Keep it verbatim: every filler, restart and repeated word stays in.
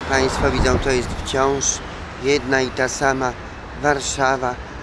Państwo widzą, to jest wciąż jedna i ta sama Warszawa.